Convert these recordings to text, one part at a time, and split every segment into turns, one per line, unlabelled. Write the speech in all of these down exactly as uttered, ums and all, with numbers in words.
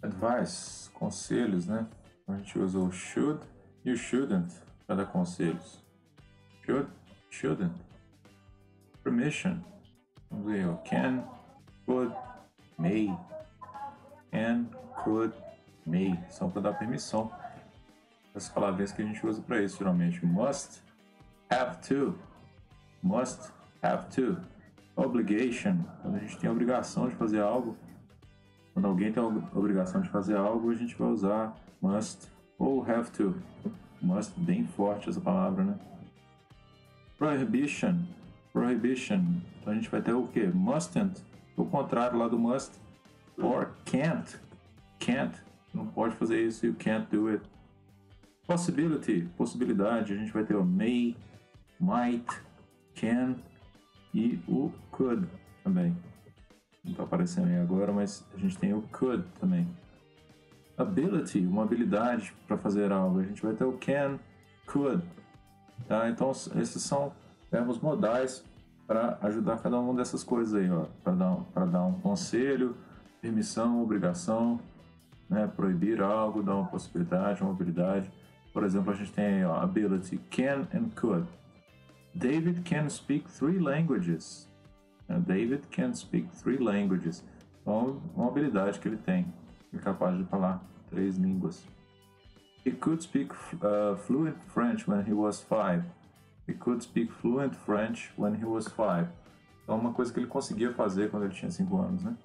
Advice, conselhos, né? A gente usa o should e o shouldn't para dar conselhos. Should, shouldn't. Permission. Vamos ver, o can, could, may. Can, could, may. São para dar permissão. As palavrinhas que a gente usa para isso, geralmente. Must, have to. Must, have to. Obligation. Quando a gente tem a obrigação de fazer algo. Quando alguém tem a obrigação de fazer algo, a gente vai usar must ou have to. Must, bem forte essa palavra, né? Prohibition. Prohibition. Então a gente vai ter o quê? Mustn't. O contrário lá do must. Or can't. Can't. Não pode fazer isso. You can't do it. Possibility. Possibilidade. A gente vai ter o may, might, can e o could também. Não está aparecendo aí agora, mas a gente tem o could também. Ability, uma habilidade para fazer algo. A gente vai ter o can, could. Tá? Então, esses são verbos modais para ajudar cada uma dessas coisas aí, ó. Para dar, para dar um conselho, permissão, obrigação, né? Proibir algo, dar uma possibilidade, uma habilidade. Por exemplo, a gente tem aí, ó, ability, can and could. David can speak three languages. David can speak three languages. Então, uma habilidade que ele tem. Ele é capaz de falar três línguas. He could speak uh, fluent French when he was five. He could speak fluent French when he was five. Então, uma coisa que ele conseguia fazer quando ele tinha cinco anos, né?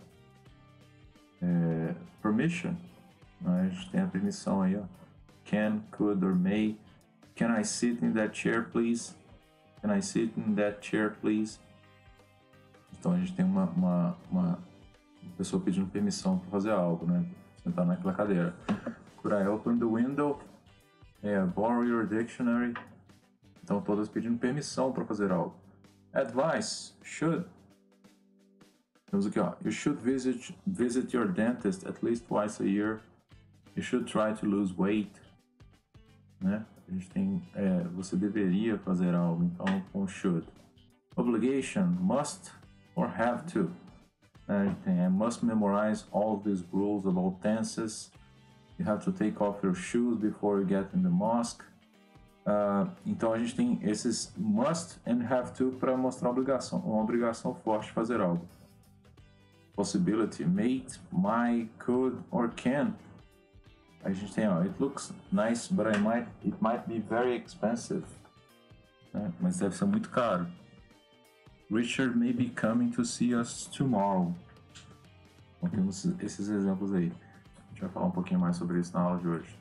É, permission. A gente tem a permissão aí, ó. Can, could or may. Can I sit in that chair, please? Can I sit in that chair, please? Então a gente tem uma, uma, uma pessoa pedindo permissão para fazer algo, né? Sentar naquela cadeira. Could I open the window? É, borrow your dictionary. Então todas pedindo permissão para fazer algo. Advice, should. Temos aqui, ó. You should visit, visit your dentist at least twice a year. You should try to lose weight. Né? A gente tem, é, você deveria fazer algo, então com should. Obligation, must or have to. A gente tem, I must memorize all these rules about tenses. You have to take off your shoes before you get in the mosque. Uh, então a gente tem esses must and have to para mostrar obrigação, uma obrigação forte de fazer algo. Possibility, may, might, could or can. A gente tem, ó, it looks nice, but I might, it might be very expensive. Né? Mas deve ser muito caro. Richard may be coming to see us tomorrow. Então temos esses exemplos aí. A gente vai falar um pouquinho mais sobre isso na aula de hoje.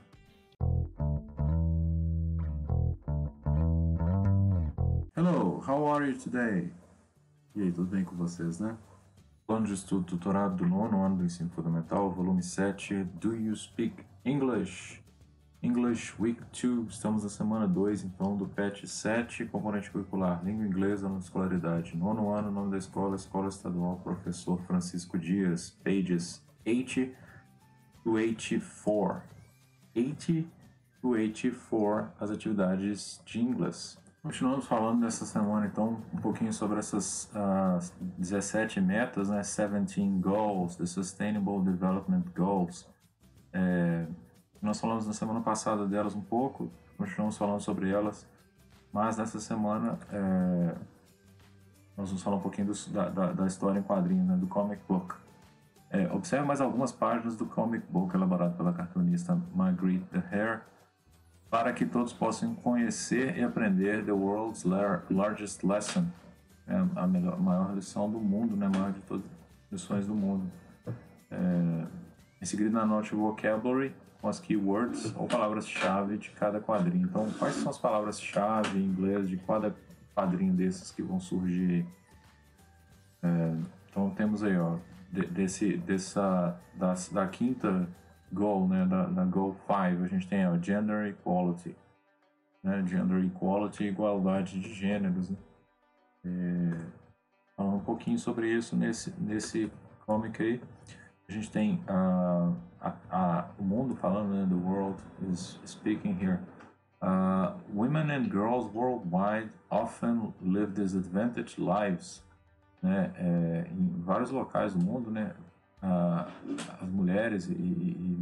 Hello, how are you today? E aí, tudo bem com vocês, né? Plano de estudo tutorado do nono ano do ensino fundamental, volume sete, Do You Speak English? English Week dois, estamos na semana dois, então, do P E T sete, componente curricular, língua inglesa na escolaridade. Nono ano, nome da escola, Escola Estadual Professor Francisco Dias, pages oito to oitenta e quatro. oito to oitenta e quatro, as atividades de inglês. Continuamos falando nessa semana, então, um pouquinho sobre essas uh, dezessete metas, né? dezenove goals, the Sustainable Development Goals. É, nós falamos na semana passada delas um pouco, continuamos falando sobre elas, mas nessa semana é, nós vamos falar um pouquinho do, da, da, da história em quadrinho, né? Do comic book. É, observe mais algumas páginas do comic book elaborado pela cartunista Marguerite Duher, para que todos possam conhecer e aprender The World's Largest Lesson, é a melhor, maior lição do mundo, né? A maior de todas as lições do mundo. É, em seguida, anote o vocabulary com as keywords ou palavras-chave de cada quadrinho. Então, quais são as palavras-chave em inglês de cada quadrinho desses que vão surgir? É, então, temos aí, ó, de, desse, dessa, da, da quinta goal, né, da, da goal cinco, a gente tem o gender equality, né, gender equality, igualdade de gêneros, né? É, falando um pouquinho sobre isso nesse, nesse comic aí, a gente tem uh, a, a, o mundo falando, né, the world is speaking here. Uh, women and girls worldwide often live disadvantaged lives, né, é, em vários locais do mundo, né, uh, as mulheres e, e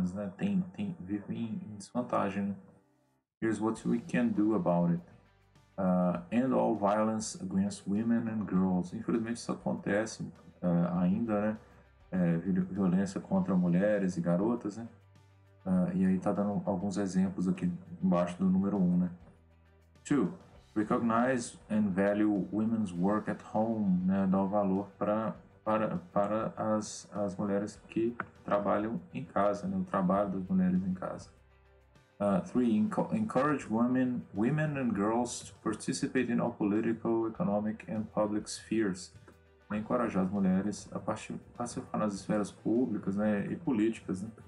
problems, né? Tem, tem, vivem em desvantagem, né? Here's what we can do about it. Uh, end all violence against women and girls. Infelizmente isso acontece uh, ainda, né? É, violência contra mulheres e garotas, né? Uh, e aí tá dando alguns exemplos aqui embaixo do número um, né? Two, recognize and value women's work at home, né? Dá o valor para para para as, as mulheres que trabalham em casa, né? O trabalho das mulheres em casa. Uh, three, encourage women, women and girls to participate in all political, economic and public spheres. Encorajar as mulheres a participar nas esferas públicas, né, e políticas, né?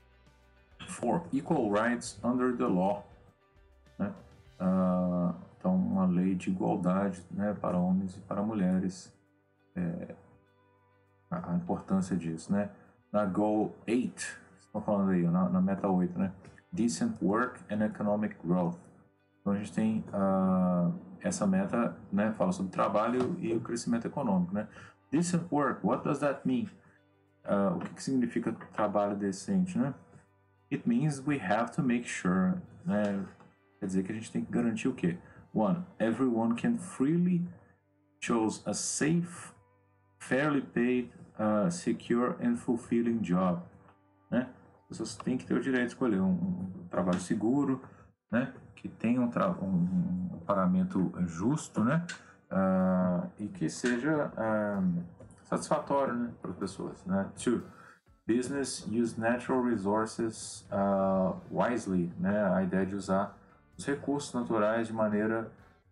For equal rights under the law, né? Uh, então, uma lei de igualdade, né, para homens e para mulheres. É, a, a importância disso, né? Na Goal oito, estão falando aí, na, na Meta oito, né? Decent Work and Economic Growth. Então, a gente tem uh, essa meta, né, fala sobre trabalho e o crescimento econômico, né? Decent work, what does that mean? Uh, o que, que significa trabalho decente, né? It means we have to make sure, né? Quer dizer que a gente tem que garantir o quê? One, everyone can freely choose a safe, fairly paid, uh, secure and fulfilling job, né? As pessoas têm que ter o direito de escolher um, um trabalho seguro, né? Que tenha um, um, um pagamento justo, né? Uh, e que seja uh, satisfatório, né, para as pessoas, né? Two, business use natural resources uh, wisely, né? A ideia de usar os recursos naturais de maneira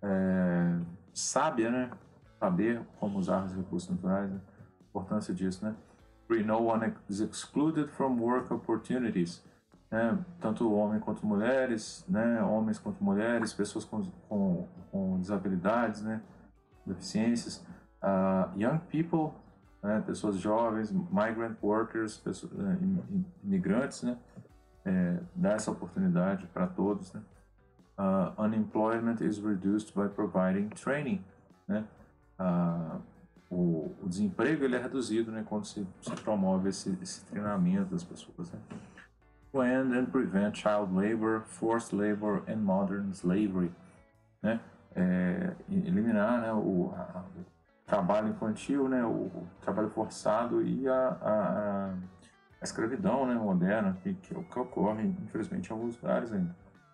é, sábia, né? Saber como usar os recursos naturais, né? A importância disso, né? Three, no one is excluded from work opportunities. Né? Tanto homens quanto mulheres, né? Homens quanto mulheres, pessoas com, com, com desabilidades, né? Deficiências, uh, young people, né? Pessoas jovens, migrant workers, pessoas, uh, imigrantes, né? É, dá essa oportunidade para todos, né? Uh, unemployment is reduced by providing training, né? Uh, o, o desemprego ele é reduzido, né? Quando se, se promove esse, esse treinamento das pessoas, né? To end and prevent child labor, forced labor and modern slavery, né? É, eliminar, né, o, a, o trabalho infantil, né, o, o trabalho forçado e a, a, a escravidão, né, moderna que, que, que ocorre, infelizmente, em alguns lugares ainda.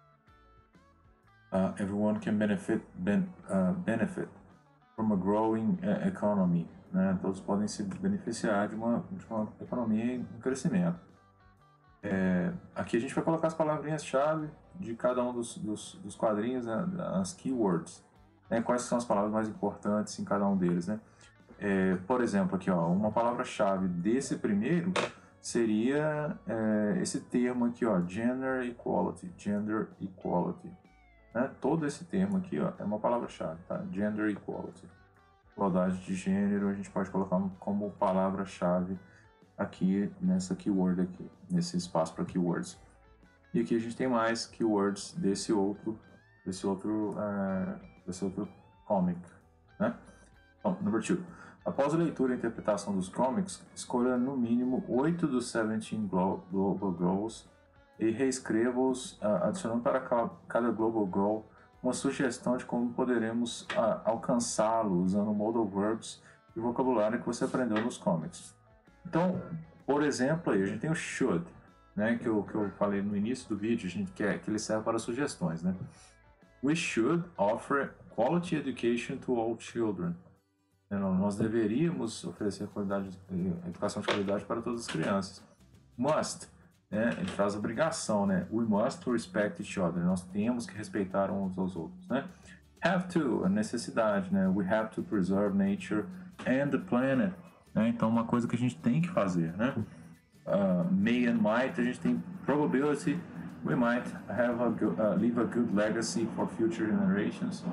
Uh, everyone can benefit, ben, uh, benefit from a growing uh, economy, né? Todos podem se beneficiar de uma, de uma economia em crescimento. É, aqui a gente vai colocar as palavrinhas-chave de cada um dos, dos, dos quadrinhos, né, as keywords, né, quais são as palavras mais importantes em cada um deles, né? É, por exemplo, aqui, ó, uma palavra-chave desse primeiro seria é, esse termo aqui, ó, gender equality, gender equality, né? Todo esse termo aqui, ó, é uma palavra-chave, tá? Gender equality, igualdade de gênero, a gente pode colocar como palavra-chave aqui nessa keyword aqui, nesse espaço para keywords. E aqui a gente tem mais keywords desse outro, desse outro, uh, desse outro comic, né? Então, number two. Após a leitura e interpretação dos comics, escolha no mínimo oito dos dezessete Global Goals e reescreva-os, uh, adicionando para cada Global Goal uma sugestão de como poderemos uh, alcançá-lo usando modal verbs e vocabulário que você aprendeu nos comics. Então, por exemplo, aí a gente tem o should, né, que eu, que eu falei no início do vídeo, a gente quer que ele serve para sugestões, né? We should offer quality education to all children. Nós deveríamos oferecer qualidade, educação de qualidade para todas as crianças. Must, né, ele traz obrigação, né? We must respect each other. Nós temos que respeitar uns aos outros, né? Have to, a necessidade, né? We have to preserve nature and the planet. Né? Então, uma coisa que a gente tem que fazer, né? Uh, may and might, a gente tem probability. We might have a good, uh, leave a good legacy for future generations.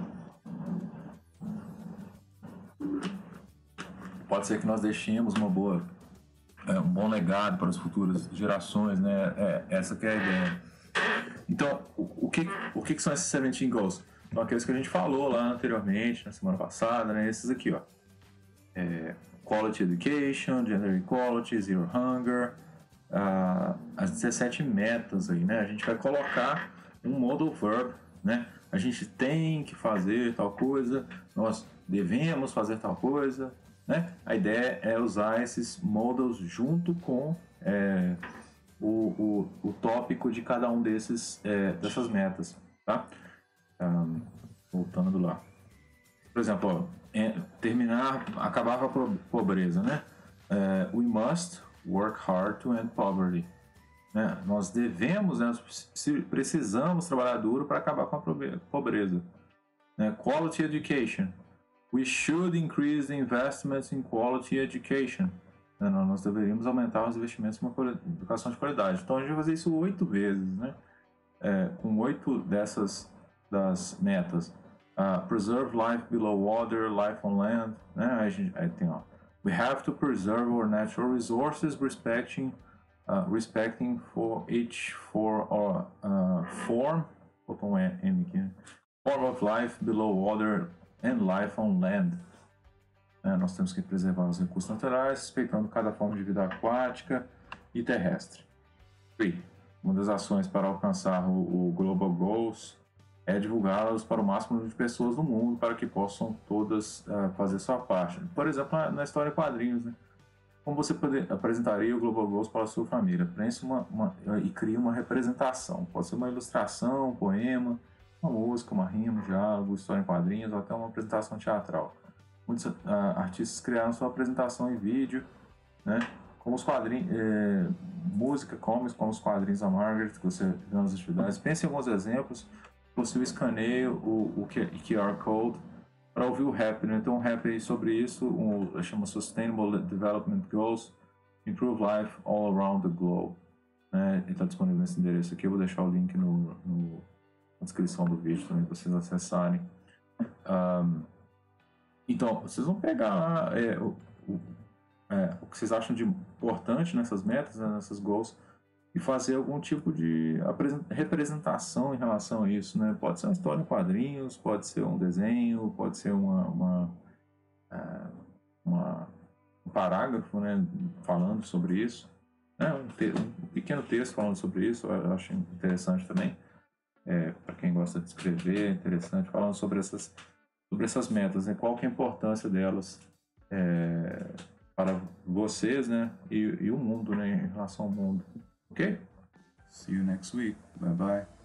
Pode ser que nós deixemos uma boa, é, um bom legado para as futuras gerações, né? É, essa que é a ideia. Então, o, o, que, o que são esses dezessete goals? São aqueles que a gente falou lá anteriormente, na semana passada, né? Esses aqui, ó. É, quality education, gender equality, zero hunger, uh, as dezessete metas aí, né? A gente vai colocar um modal verb, né? A gente tem que fazer tal coisa, nós devemos fazer tal coisa, né? A ideia é usar esses modals junto com é, o, o, o tópico de cada um desses, é, dessas metas, tá? Um, voltando lá. Por exemplo, ó, é, terminar, acabar com a pobreza, né? É, we must work hard to end poverty. Né? Nós devemos, né? Nós precisamos trabalhar duro para acabar com a pobreza. Né? Quality education. We should increase the investments in quality education. Né? Nós deveríamos aumentar os investimentos em uma educação de qualidade. Então a gente vai fazer isso oito vezes, né? É, com oito dessas das metas. Uh, preserve life below water, life on land. Né? Aí, gente, aí tem, ó, we have to preserve our natural resources, respecting, uh, respecting for each for our uh, form, botou um M aqui, né? Form of life below water and life on land. É, nós temos que preservar os recursos naturais, respeitando cada forma de vida aquática e terrestre. three. Uma das ações para alcançar o, o Global Goals é divulgá-los para o máximo de pessoas no mundo para que possam todas uh, fazer sua parte. Por exemplo, na, na história de quadrinhos, né? Como você poder, apresentaria o Global Goals para a sua família? Pense uma, uma, e crie uma representação. Pode ser uma ilustração, um poema, uma música, uma rima, um diálogo, história em quadrinhos ou até uma apresentação teatral. Muitos uh, artistas criaram sua apresentação em vídeo, né? Como os quadrinhos, é, música, comics, como os quadrinhos da Margaret, que você viu nas atividades. Pense em alguns exemplos. Você escaneia o, o Q R Code para ouvir o rap, né? Então, um rap aí sobre isso, um, chama Sustainable Development Goals, Improve Life All Around the Globe. Né? Ele está disponível nesse endereço aqui. Eu vou deixar o link no, no, na descrição do vídeo também para vocês acessarem. Um, então, vocês vão pegar é, o, o, é, o que vocês acham de importante nessas metas, né, nessas goals, e fazer algum tipo de representação em relação a isso, né? Pode ser uma história em quadrinhos, pode ser um desenho, pode ser uma, uma, uma um parágrafo, né, falando sobre isso, né? um, te, um pequeno texto falando sobre isso, eu acho interessante também, é, para quem gosta de escrever, é interessante, falando sobre essas, sobre essas metas, né? Qual que é a importância delas é, para vocês, né? E, e o mundo, né? Em relação ao mundo. Okay? See you next week. Bye bye.